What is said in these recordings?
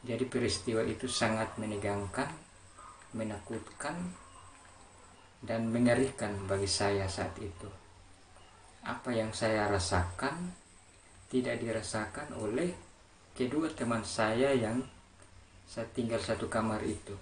Jadi peristiwa itu sangat menegangkan, menakutkan, dan mengerikan bagi saya saat itu. Apa yang saya rasakan tidak dirasakan oleh kedua teman saya yang saya tinggal satu kamar itu.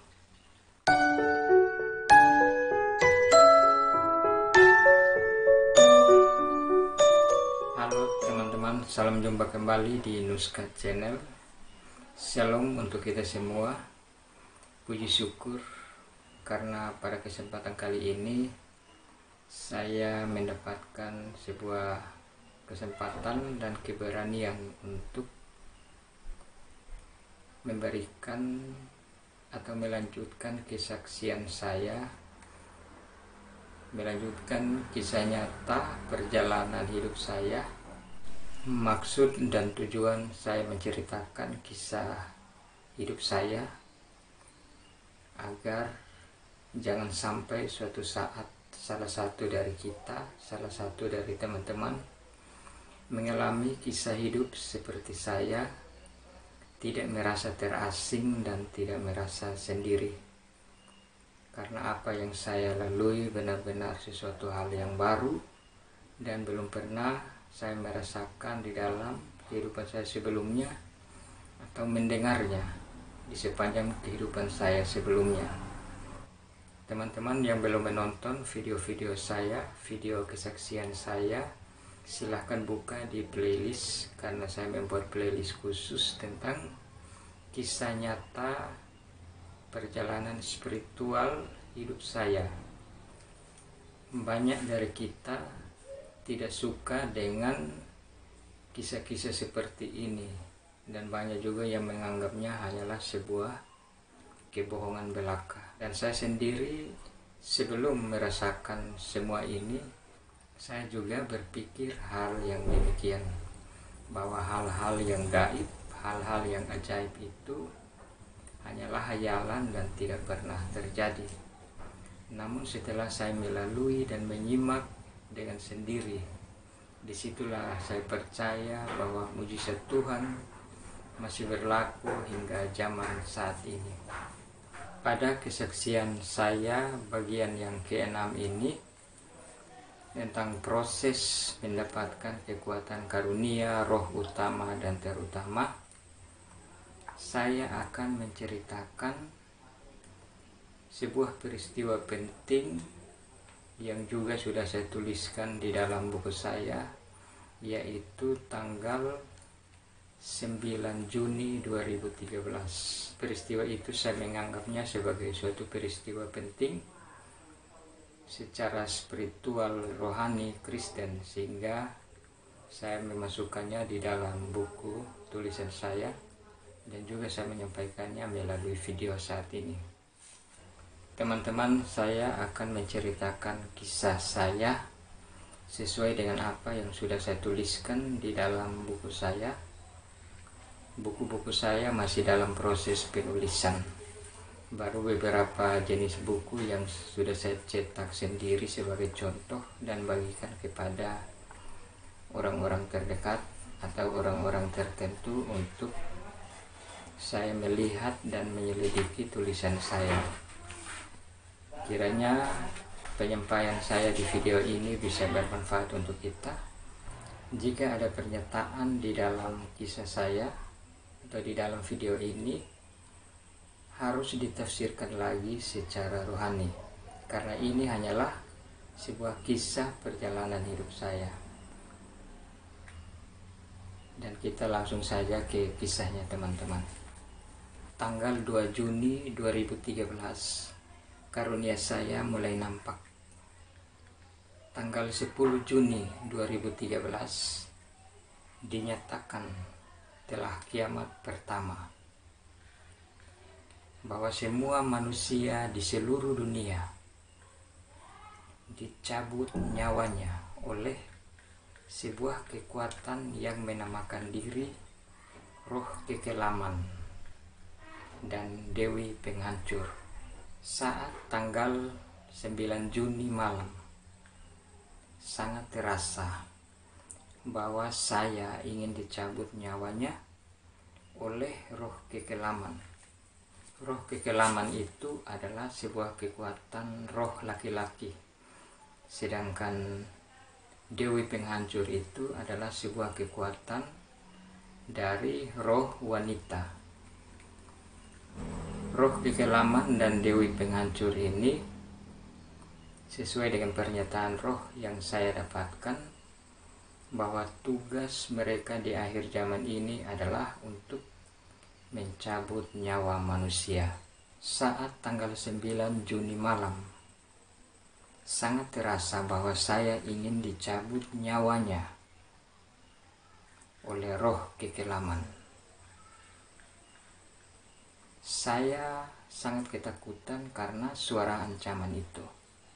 Halo teman-teman, salam jumpa kembali di Nuska Channel. Shalom untuk kita semua. Puji syukur karena pada kesempatan kali ini saya mendapatkan sebuah kesempatan dan keberanian untuk memberikan atau melanjutkan kesaksian saya, melanjutkan kisah nyata perjalanan hidup saya. Maksud dan tujuan saya menceritakan kisah hidup saya agar jangan sampai suatu saat salah satu dari kita, salah satu dari teman-teman mengalami kisah hidup seperti saya, tidak merasa terasing dan tidak merasa sendiri. Karena apa yang saya lalui benar-benar sesuatu hal yang baru dan belum pernah saya merasakan di dalam kehidupan saya sebelumnya atau mendengarnya di sepanjang kehidupan saya sebelumnya. Teman-teman yang belum menonton video-video saya, video kesaksian saya, silahkan buka di playlist karena saya membuat playlist khusus tentang kisah nyata perjalanan spiritual hidup saya. Banyak dari kita tidak suka dengan kisah-kisah seperti ini, dan banyak juga yang menganggapnya hanyalah sebuah kebohongan belaka. Dan saya sendiri sebelum merasakan semua ini, saya juga berpikir hal yang demikian, bahwa hal-hal yang gaib, hal-hal yang ajaib itu hanyalah hayalan dan tidak pernah terjadi. Namun setelah saya melalui dan menyimak dengan sendiri, disitulah saya percaya bahwa mujizat Tuhan masih berlaku hingga zaman saat ini. Pada kesaksian saya bagian yang ke-6 ini tentang proses mendapatkan kekuatan karunia roh utama dan terutama, saya akan menceritakan sebuah peristiwa penting yang juga sudah saya tuliskan di dalam buku saya, yaitu tanggal 9 Juni 2013. Peristiwa itu saya menganggapnya sebagai suatu peristiwa penting secara spiritual, rohani, Kristen, sehingga saya memasukkannya di dalam buku tulisan saya dan juga saya menyampaikannya melalui video saat ini. Teman-teman, saya akan menceritakan kisah saya sesuai dengan apa yang sudah saya tuliskan di dalam buku saya. Buku-buku saya masih dalam proses penulisan. Baru beberapa jenis buku yang sudah saya cetak sendiri sebagai contoh dan bagikan kepada orang-orang terdekat atau orang-orang tertentu untuk saya melihat dan menyelidiki tulisan saya. Kiranya penyampaian saya di video ini bisa bermanfaat untuk kita. Jika ada pernyataan di dalam kisah saya atau di dalam video ini, harus ditafsirkan lagi secara rohani, karena ini hanyalah sebuah kisah perjalanan hidup saya. Dan kita langsung saja ke kisahnya, teman-teman. Tanggal 2 Juni 2013 karunia saya mulai nampak. Tanggal 10 Juni 2013 dinyatakan telah kiamat pertama, bahwa semua manusia di seluruh dunia dicabut nyawanya oleh sebuah kekuatan yang menamakan diri roh kekelaman dan Dewi Penghancur. Saat tanggal 9 Juni malam, sangat terasa bahwa saya ingin dicabut nyawanya oleh roh kekelaman. Roh kekelaman itu adalah sebuah kekuatan roh laki-laki, sedangkan dewi penghancur itu adalah sebuah kekuatan dari roh wanita. Roh kekelaman dan dewi penghancur ini sesuai dengan pernyataan roh yang saya dapatkan, bahwa tugas mereka di akhir zaman ini adalah untuk mencabut nyawa manusia. Saat tanggal 9 Juni malam, sangat terasa bahwa saya ingin dicabut nyawanya oleh roh kekelaman. Saya sangat ketakutan karena suara ancaman itu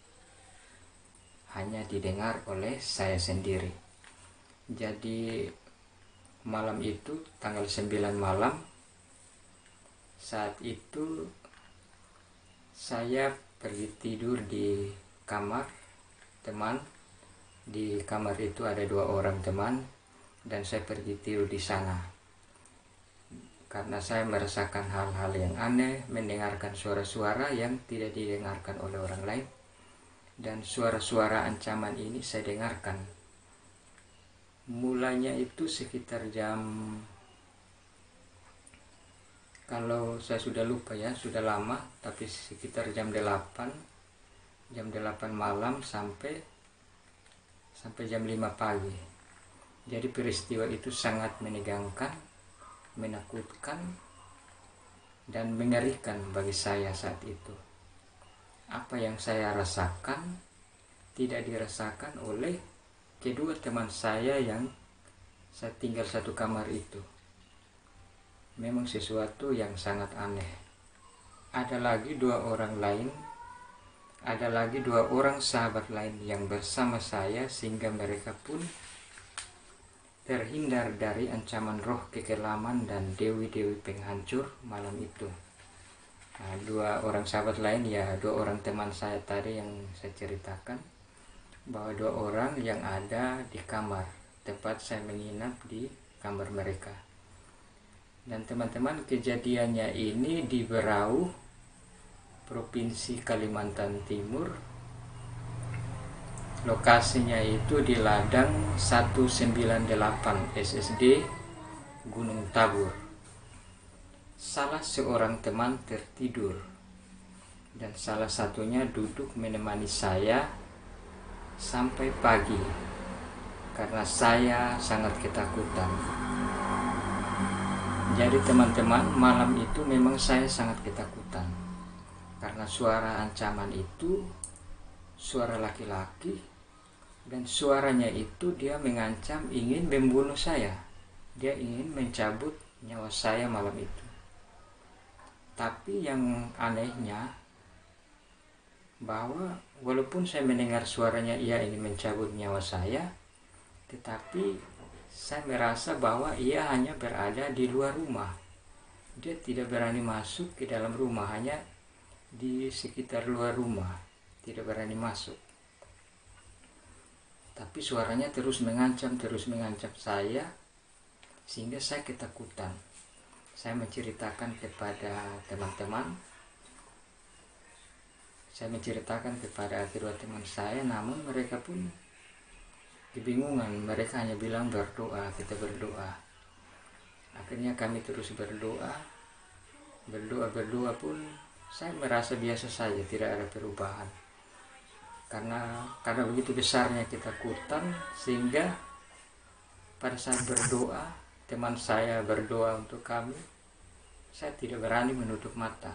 hanya didengar oleh saya sendiri. Jadi malam itu, tanggal 9 malam, saat itu saya pergi tidur di kamar teman. Di kamar itu ada 2 orang teman dan saya pergi tidur di sana. Karena saya merasakan hal-hal yang aneh, mendengarkan suara-suara yang tidak didengarkan oleh orang lain. Dan suara-suara ancaman ini saya dengarkan. Mulanya itu sekitar jam, kalau saya sudah lupa ya, sudah lama, tapi sekitar jam 8 malam sampai jam 5 pagi. Jadi peristiwa itu sangat menegangkan, menakutkan, dan mengerikan bagi saya saat itu. Apa yang saya rasakan tidak dirasakan oleh kedua teman saya yang saya tinggal satu kamar itu. Memang sesuatu yang sangat aneh. Ada lagi 2 orang lain, ada lagi 2 orang sahabat lain yang bersama saya, sehingga mereka pun terhindar dari ancaman roh kekelaman dan dewi-dewi penghancur malam itu. Nah, 2 orang sahabat lain, ya 2 orang teman saya tadi yang saya ceritakan, bahwa 2 orang yang ada di kamar tempat saya menginap, di kamar mereka. Dan teman-teman, kejadiannya ini di Berau, Provinsi Kalimantan Timur. Lokasinya itu di Ladang 198 SSD Gunung Tabur. Salah seorang teman tertidur dan salah satunya duduk menemani saya sampai pagi karena saya sangat ketakutan. Jadi teman-teman, malam itu memang saya sangat ketakutan karena suara ancaman itu suara laki-laki, dan suaranya itu dia mengancam ingin membunuh saya. Dia ingin mencabut nyawa saya malam itu. Tapi yang anehnya, bahwa walaupun saya mendengar suaranya ia ingin mencabut nyawa saya, tetapi saya merasa bahwa ia hanya berada di luar rumah. Dia tidak berani masuk ke dalam rumah, hanya di sekitar luar rumah, tidak berani masuk. Tapi suaranya terus mengancam saya, sehingga saya ketakutan. Saya menceritakan kepada teman-teman, saya menceritakan kepada kedua teman saya, namun mereka pun kebingungan. Mereka hanya bilang berdoa, kita berdoa. Akhirnya kami terus berdoa pun saya merasa biasa saja, tidak ada perubahan. Karena begitu besarnya ketakutan, sehingga pada saat berdoa, teman saya berdoa untuk kami, saya tidak berani menutup mata.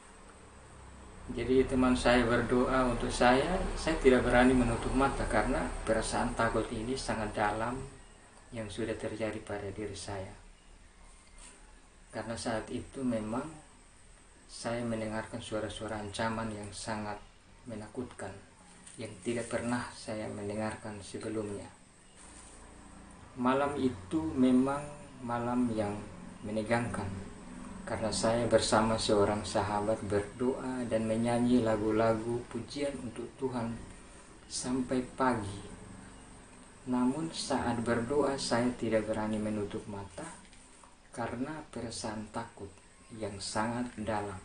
Jadi teman saya berdoa untuk saya tidak berani menutup mata karena perasaan takut ini sangat dalam yang sudah terjadi pada diri saya. Karena saat itu memang saya mendengarkan suara-suara ancaman yang sangat menakutkan, yang tidak pernah saya mendengarkan sebelumnya. Malam itu memang malam yang menegangkan, karena saya bersama seorang sahabat berdoa dan menyanyi lagu-lagu pujian untuk Tuhan sampai pagi. Namun saat berdoa saya tidak berani menutup mata karena perasaan takut yang sangat dalam.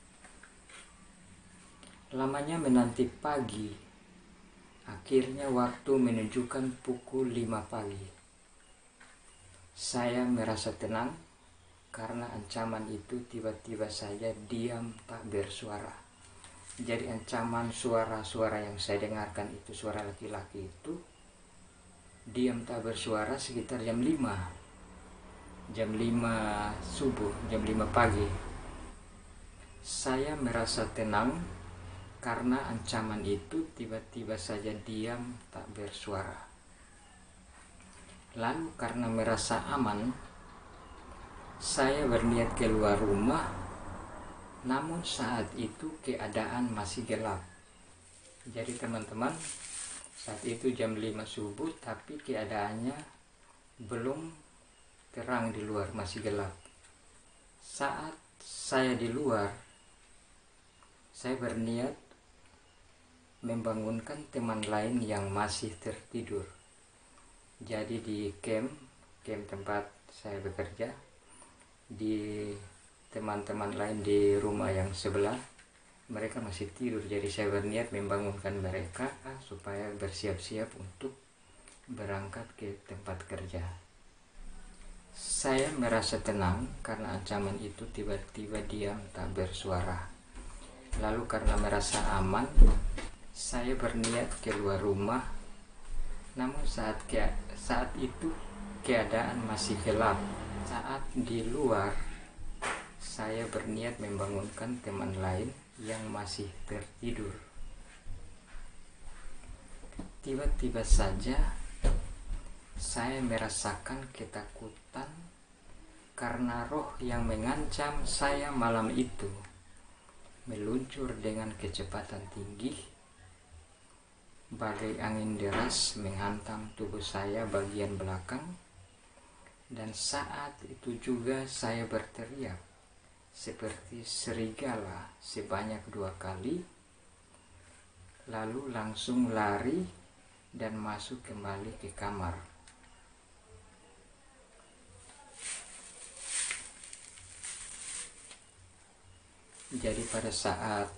Lamanya menanti pagi, akhirnya waktu menunjukkan pukul 5 pagi. Saya merasa tenang karena ancaman itu tiba-tiba saja diam tak bersuara. Jadi ancaman suara-suara yang saya dengarkan itu, suara laki-laki itu diam tak bersuara sekitar jam 5 subuh, jam 5 pagi. Saya merasa tenang karena ancaman itu tiba-tiba saja diam tak bersuara. Lalu karena merasa aman, saya berniat keluar rumah, namun saat itu keadaan masih gelap. Jadi teman-teman, saat itu jam 5 subuh tapi keadaannya belum terang di luar, masih gelap. Saat saya di luar, saya berniat membangunkan teman lain yang masih tertidur. Jadi di camp tempat saya bekerja, di teman-teman lain di rumah yang sebelah, mereka masih tidur. Jadi saya berniat membangunkan mereka supaya bersiap-siap untuk berangkat ke tempat kerja. Saya merasa tenang karena ancaman itu tiba-tiba diam tak bersuara. Lalu karena merasa aman, saya berniat keluar rumah, namun saat itu keadaan masih gelap. Saat di luar, saya berniat membangunkan teman lain yang masih tertidur. Tiba-tiba saja saya merasakan ketakutan karena roh yang mengancam saya malam itu meluncur dengan kecepatan tinggi. Bagai angin deras menghantam tubuh saya bagian belakang, dan saat itu juga saya berteriak seperti serigala sebanyak 2 kali, lalu langsung lari dan masuk kembali ke kamar. Jadi pada saat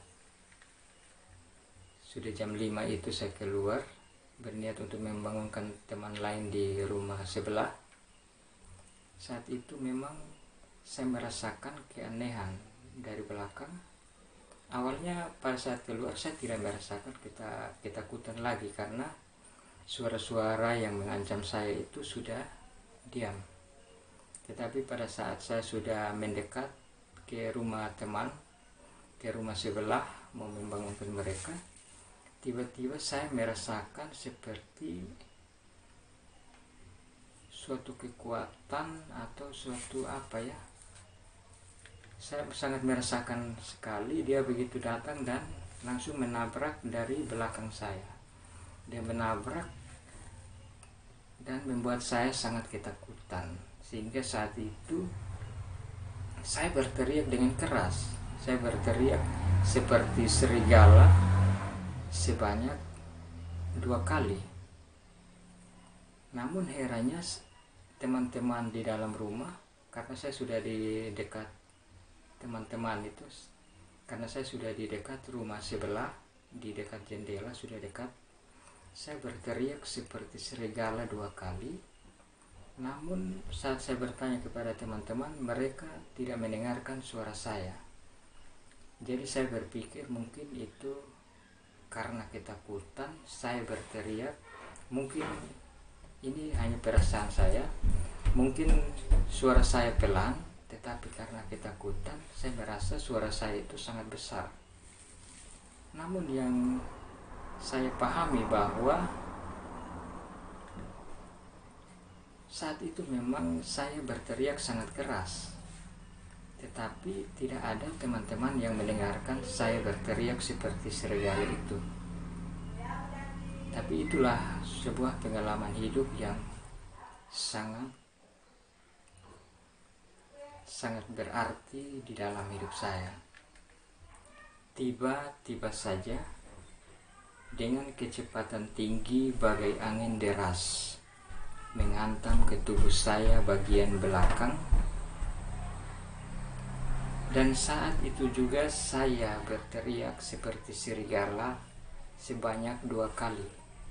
sudah jam 5 itu saya keluar, berniat untuk membangunkan teman lain di rumah sebelah. Saat itu memang saya merasakan keanehan dari belakang. Awalnya pada saat keluar saya tidak merasakan ketakutan lagi karena suara-suara yang mengancam saya itu sudah diam. Tetapi pada saat saya sudah mendekat ke rumah teman, ke rumah sebelah mau membangunkan mereka, tiba-tiba saya merasakan seperti suatu kekuatan atau suatu apa ya. Saya sangat merasakan sekali dia begitu datang dan langsung menabrak dari belakang saya. Dia menabrak dan membuat saya sangat ketakutan. Sehingga saat itu saya berteriak dengan keras. Saya berteriak seperti serigala sebanyak 2 kali. Namun herannya teman-teman di dalam rumah, karena saya sudah di dekat teman-teman itu, karena saya sudah di dekat rumah sebelah, di dekat jendela sudah dekat, saya berteriak seperti serigala 2 kali. Namun saat saya bertanya kepada teman-teman, mereka tidak mendengarkan suara saya. Jadi saya berpikir mungkin itu karena ketakutan saya berteriak. Mungkin ini hanya perasaan saya, mungkin suara saya pelan, tetapi karena ketakutan saya merasa suara saya itu sangat besar. Namun yang saya pahami bahwa saat itu memang saya berteriak sangat keras, tetapi tidak ada teman-teman yang mendengarkan saya berteriak seperti serigala itu. Tapi itulah sebuah pengalaman hidup yang sangat berarti di dalam hidup saya. Tiba-tiba saja dengan kecepatan tinggi bagai angin deras menghantam ke tubuh saya bagian belakang, Dan saat itu juga saya berteriak seperti serigala sebanyak 2 kali.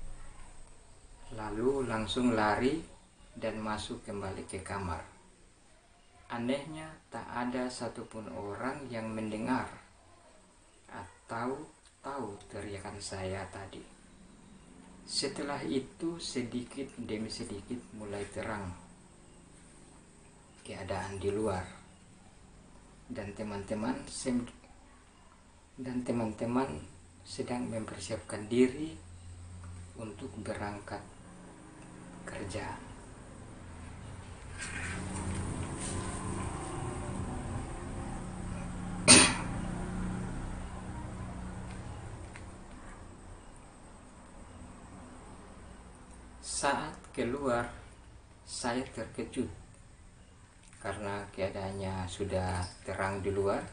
Lalu langsung lari dan masuk kembali ke kamar. Anehnya tak ada satupun orang yang mendengar atau tahu teriakan saya tadi. Setelah itu sedikit demi sedikit mulai terang keadaan di luar, dan teman-teman sedang mempersiapkan diri untuk berangkat kerja. Saat keluar, saya terkejut karena keadaannya sudah terang di luar,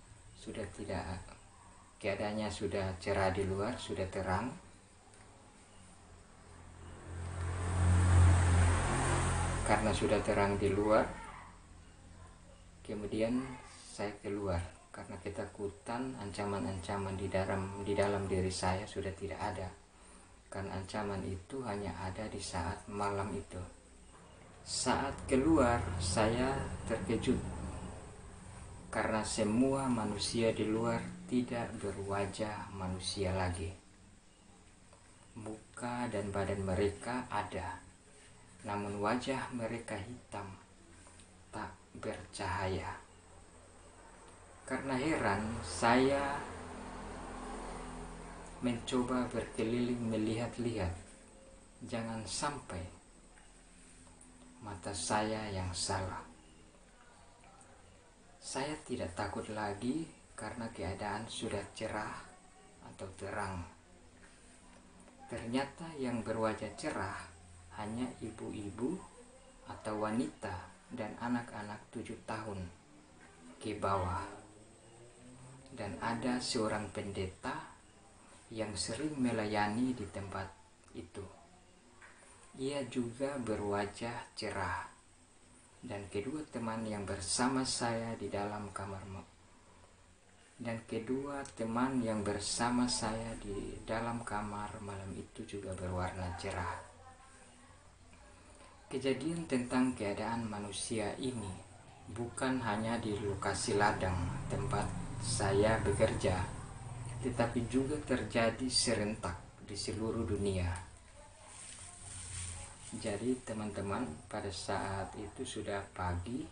keadaannya sudah cerah di luar, sudah terang. Karena sudah terang di luar, kemudian saya keluar karena ketakutan, ancaman-ancaman di dalam diri saya sudah tidak ada. Karena ancaman itu hanya ada di saat malam itu. Saat keluar, saya terkejut karena semua manusia di luar tidak berwajah manusia lagi. Muka dan badan mereka ada, namun wajah mereka hitam, tak bercahaya. Karena heran, saya mencoba berkeliling melihat-lihat, jangan sampai mata saya yang salah. Saya tidak takut lagi karena keadaan sudah cerah atau terang. Ternyata yang berwajah cerah hanya ibu-ibu atau wanita dan anak-anak 7 tahun ke bawah. Dan ada seorang pendeta yang sering melayani di tempat itu. Ia juga berwajah cerah. Dan kedua teman yang bersama saya di dalam kamar malam itu juga berwarna cerah. Kejadian tentang keadaan manusia ini bukan hanya di lokasi ladang tempat saya bekerja, tetapi juga terjadi serentak di seluruh dunia. Jadi teman-teman, pada saat itu sudah pagi,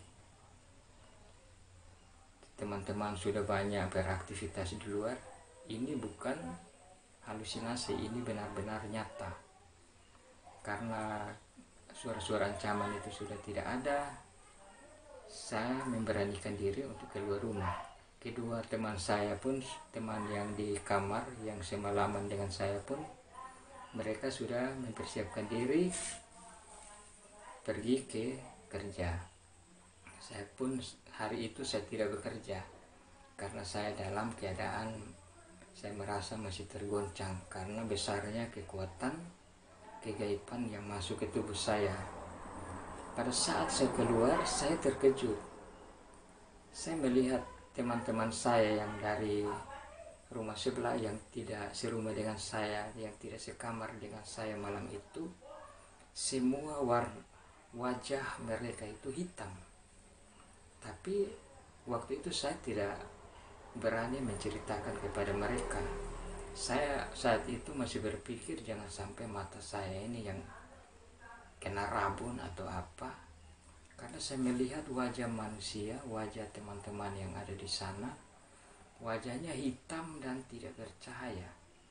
teman-teman sudah banyak beraktivitas di luar. Ini bukan halusinasi, ini benar-benar nyata. Karena suara-suara ancaman itu sudah tidak ada, saya memberanikan diri untuk keluar rumah. Kedua teman saya pun, teman yang di kamar yang semalaman dengan saya pun, mereka sudah mempersiapkan diri pergi ke kerja. Saya pun hari itu saya tidak bekerja karena saya dalam keadaan saya merasa masih tergoncang karena besarnya kekuatan kegaiban yang masuk ke tubuh saya. Pada saat saya keluar, saya terkejut. Saya melihat teman-teman saya yang dari rumah sebelah yang tidak serumah dengan saya, yang tidak sekamar dengan saya malam itu, semua wajah mereka itu hitam. Tapi waktu itu saya tidak berani menceritakan kepada mereka. Saya saat itu masih berpikir jangan sampai mata saya ini yang kena rabun atau apa. Karena saya melihat wajah manusia, wajah teman-teman yang ada di sana, wajahnya hitam dan tidak bercahaya.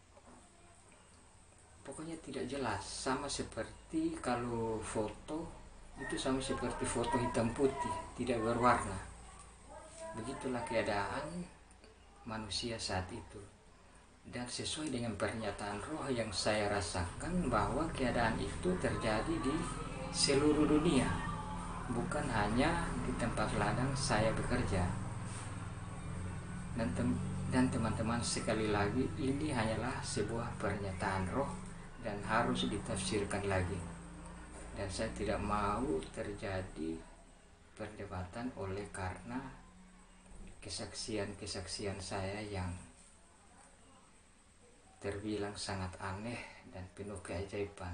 Pokoknya tidak jelas, sama seperti kalau foto, itu sama seperti foto hitam putih, tidak berwarna. Begitulah keadaan manusia saat itu. Dan sesuai dengan pernyataan roh yang saya rasakan bahwa keadaan itu terjadi di seluruh dunia, bukan hanya di tempat ladang saya bekerja. Dan teman-teman, sekali lagi ini hanyalah sebuah pernyataan roh dan harus ditafsirkan lagi. Dan saya tidak mau terjadi perdebatan oleh karena kesaksian-kesaksian saya yang terbilang sangat aneh dan penuh keajaiban.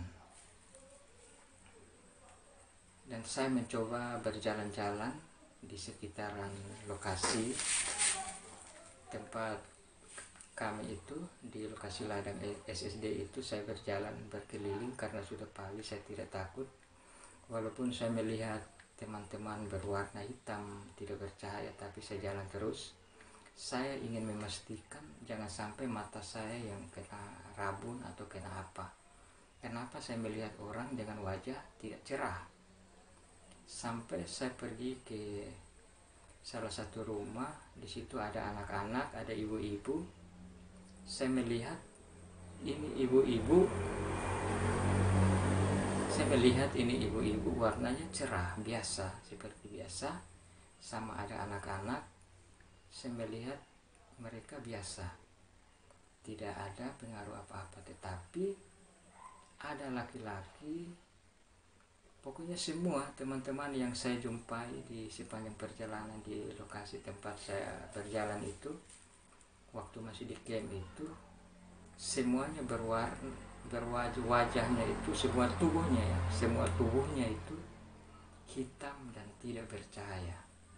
Dan saya mencoba berjalan-jalan di sekitaran lokasi tempat kami itu, di lokasi ladang SSD itu. Saya berjalan berkeliling karena sudah pagi, saya tidak takut. Walaupun saya melihat teman-teman berwarna hitam tidak bercahaya, tapi saya jalan terus. Saya ingin memastikan jangan sampai mata saya yang kena rabun atau kena apa. Kenapa saya melihat orang dengan wajah tidak cerah? Sampai saya pergi ke salah satu rumah, di situ ada anak-anak, ada ibu-ibu. Saya melihat ini ibu-ibu, warnanya cerah, biasa, seperti biasa. Sama ada anak-anak, saya melihat mereka biasa, tidak ada pengaruh apa-apa. Tetapi ada laki-laki. Pokoknya semua teman-teman yang saya jumpai di sepanjang perjalanan di lokasi tempat saya berjalan itu, waktu masih di camp itu, semuanya wajahnya itu, semua tubuhnya itu hitam dan tidak bercahaya.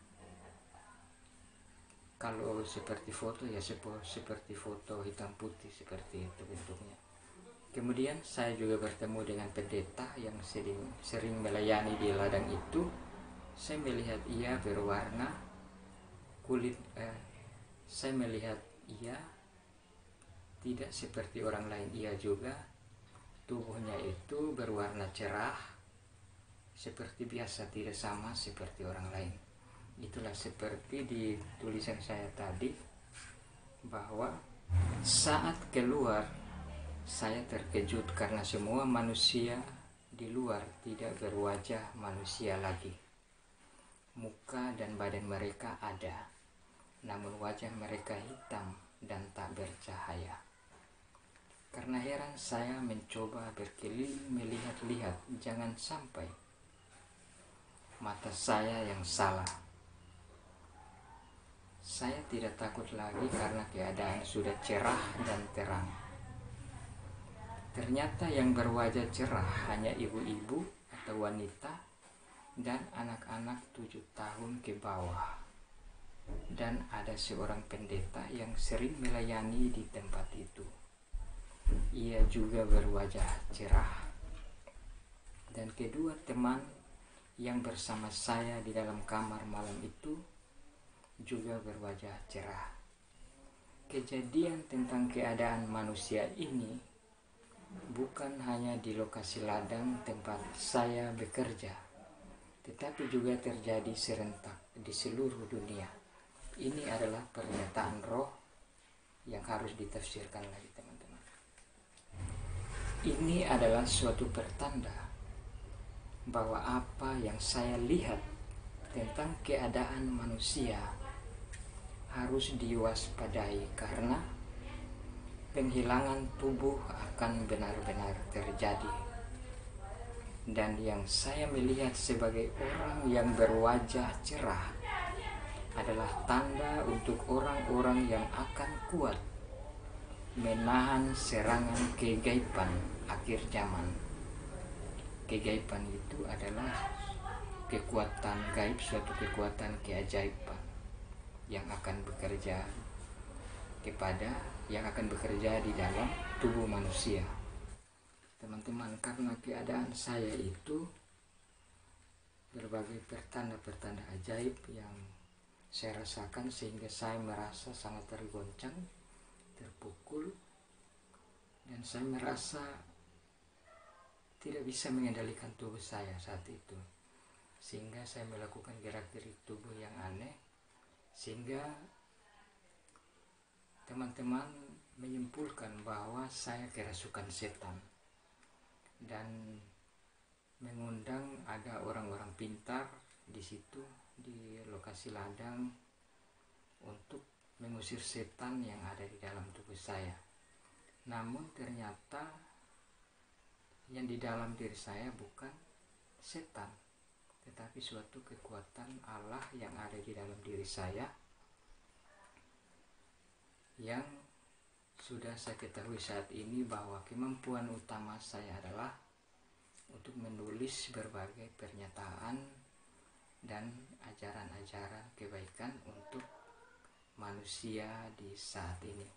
Kalau seperti foto ya seperti foto hitam putih, seperti itu bentuknya. Kemudian saya juga bertemu dengan pendeta yang sering melayani di ladang itu. Saya melihat ia berwarna kulit, saya melihat ia tidak seperti orang lain. Ia juga tubuhnya itu berwarna cerah seperti biasa, tidak sama seperti orang lain. Itulah seperti di tulisan saya tadi, bahwa saat keluar saya terkejut karena semua manusia di luar tidak berwajah manusia lagi. Muka dan badan mereka ada, namun wajah mereka hitam dan tak bercahaya. Karena heran, saya mencoba berkeliling melihat-lihat, jangan sampai mata saya yang salah. Saya tidak takut lagi karena keadaan sudah cerah dan terang. Ternyata yang berwajah cerah hanya ibu-ibu atau wanita dan anak-anak 7 tahun ke bawah. Dan ada seorang pendeta yang sering melayani di tempat itu. Ia juga berwajah cerah. Dan kedua teman yang bersama saya di dalam kamar malam itu juga berwajah cerah. Kejadian tentang keadaan manusia ini bukan hanya di lokasi ladang tempat saya bekerja, tetapi juga terjadi serentak di seluruh dunia. Ini adalah pernyataan roh yang harus ditafsirkan lagi, teman-teman. Ini adalah suatu pertanda bahwa apa yang saya lihat tentang keadaan manusia harus diwaspadai, karena penghilangan tubuh akan benar-benar terjadi. Dan yang saya melihat sebagai orang yang berwajah cerah adalah tanda untuk orang-orang yang akan kuat menahan serangan kegaiban akhir zaman. Kegaiban itu adalah kekuatan gaib, suatu kekuatan keajaiban yang akan bekerja di dalam tubuh manusia. Teman-teman, karena keadaan saya itu berbagai pertanda-pertanda ajaib yang saya rasakan, sehingga saya merasa sangat tergoncang, terpukul, dan saya merasa tidak bisa mengendalikan tubuh saya saat itu, sehingga saya melakukan gerak-gerik tubuh yang aneh, sehingga teman-teman menyimpulkan bahwa saya kerasukan setan, dan mengundang ada orang-orang pintar di situ di lokasi ladang untuk mengusir setan yang ada di dalam tubuh saya. Namun ternyata yang di dalam diri saya bukan setan, tetapi suatu kekuatan Allah yang ada di dalam diri saya, yang sudah saya ketahui saat ini bahwa kemampuan utama saya adalah untuk menulis berbagai pernyataan dan ajaran-ajaran kebaikan untuk manusia di saat ini.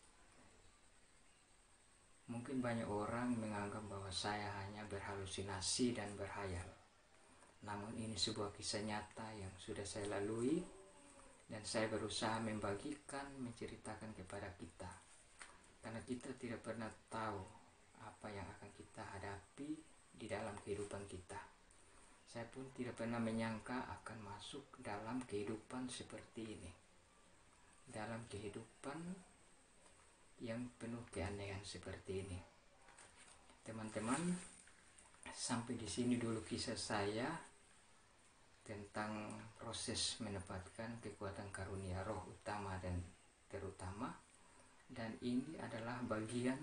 Mungkin banyak orang menganggap bahwa saya hanya berhalusinasi dan berhayal. Namun ini sebuah kisah nyata yang sudah saya lalui, dan saya berusaha membagikan, menceritakan kepada kita. Karena kita tidak pernah tahu apa yang akan kita hadapi di dalam kehidupan kita. Saya pun tidak pernah menyangka akan masuk dalam kehidupan seperti ini. Dalam kehidupan yang penuh keanehan seperti ini. Teman-teman, sampai di sini dulu kisah saya tentang proses mendapatkan kekuatan karunia roh utama dan terutama, dan ini adalah bagian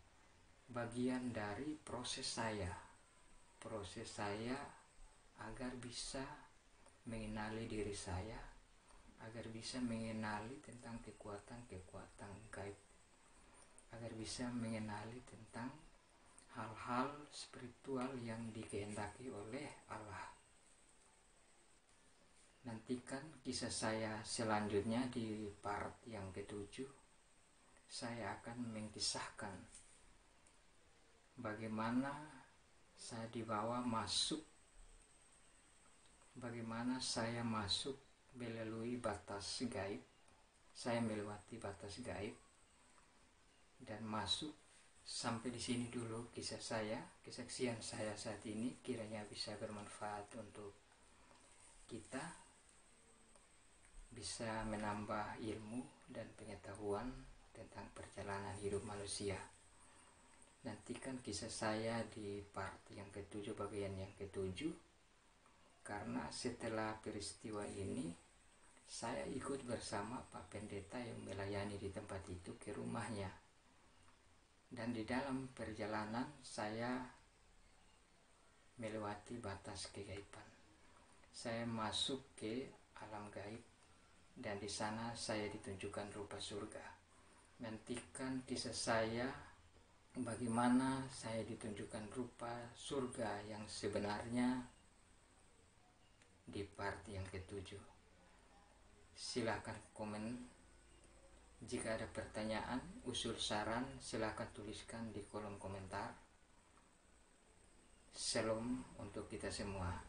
dari proses saya agar bisa mengenali diri saya, agar bisa mengenali tentang kekuatan gaib, agar bisa mengenali tentang hal-hal spiritual yang dikehendaki oleh Allah. Nantikan kisah saya selanjutnya di part yang ke-7. Saya akan mengisahkan bagaimana saya dibawa masuk, bagaimana saya masuk melalui batas gaib. Saya melewati batas gaib dan masuk. Sampai di sini dulu kisah saya, kesaksian saya saat ini, kiranya bisa bermanfaat untuk kita, bisa menambah ilmu dan pengetahuan tentang perjalanan hidup manusia. Nantikan kisah saya di part yang ke-7, bagian yang ke-7, karena setelah peristiwa ini saya ikut bersama Pak Pendeta yang melayani di tempat itu ke rumahnya, dan di dalam perjalanan saya melewati batas kegaiban. Saya masuk ke alam gaib, dan di sana saya ditunjukkan rupa surga. Nantikan kisah saya bagaimana saya ditunjukkan rupa surga yang sebenarnya di part yang ke-7. Silakan komen. Jika ada pertanyaan, usul, saran, silakan tuliskan di kolom komentar. Shalom untuk kita semua.